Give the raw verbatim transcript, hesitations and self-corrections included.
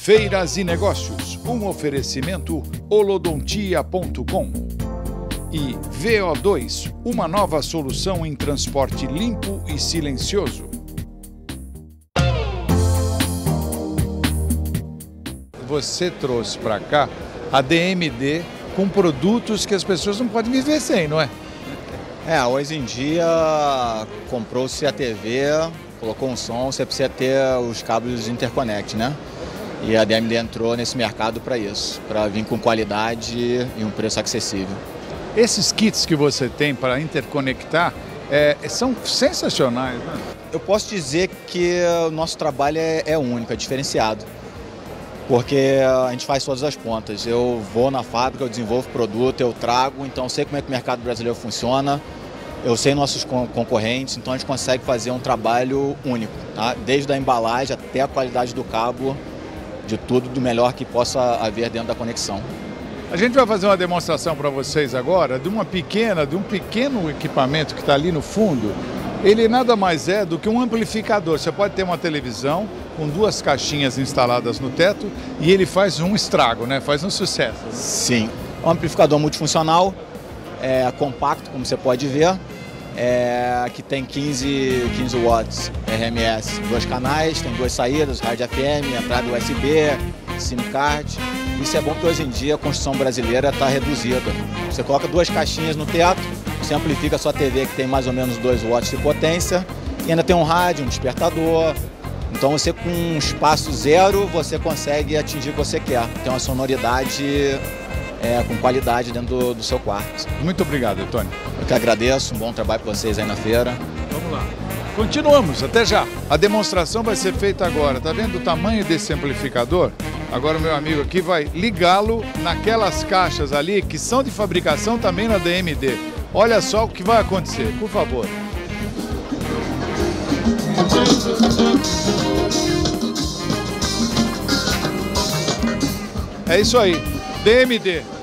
Feiras e Negócios, um oferecimento holodontia ponto com. E V O dois, uma nova solução em transporte limpo e silencioso. Você trouxe para cá a D M D com produtos que as pessoas não podem viver sem, não é? É, hoje em dia comprou-se a T V, colocou um som, você precisa ter os cabos de interconnect, né? E a D M D entrou nesse mercado para isso, para vir com qualidade e um preço acessível. Esses kits que você tem para interconectar é, são sensacionais, né? Eu posso dizer que o nosso trabalho é, é único, é diferenciado, porque a gente faz todas as pontas. Eu vou na fábrica, eu desenvolvo produto, eu trago, então eu sei como é que o mercado brasileiro funciona, eu sei nossos concorrentes, então a gente consegue fazer um trabalho único, tá? Desde a embalagem até a qualidade do cabo, de tudo do melhor que possa haver dentro da conexão. A gente vai fazer uma demonstração para vocês agora de uma pequena, de um pequeno equipamento que está ali no fundo. Ele nada mais é do que um amplificador. Você pode ter uma televisão com duas caixinhas instaladas no teto e ele faz um estrago, né? Faz um sucesso. Sim, é um amplificador multifuncional, é compacto, como você pode ver, é, que tem quinze, quinze watts R M S, dois canais, tem duas saídas, rádio F M, entrada U S B, SIM card. Isso é bom porque hoje em dia a construção brasileira está reduzida. Você coloca duas caixinhas no teto, você amplifica a sua T V que tem mais ou menos dois watts de potência e ainda tem um rádio, um despertador. Então você com um espaço zero você consegue atingir o que você quer. Tem uma sonoridade é, com qualidade dentro do, do seu quarto. Muito obrigado, Tony. Eu que agradeço, um bom trabalho para vocês aí na feira. Vamos lá. Continuamos, até já. A demonstração vai ser feita agora. Tá vendo o tamanho desse amplificador? Agora o meu amigo aqui vai ligá-lo naquelas caixas ali que são de fabricação também na D M D. Olha só o que vai acontecer, por favor. É isso aí, D M D.